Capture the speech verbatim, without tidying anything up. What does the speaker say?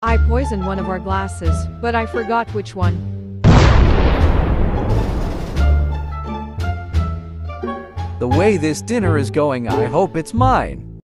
I poisoned one of our glasses, but I forgot which one. The way this dinner is going, I hope it's mine.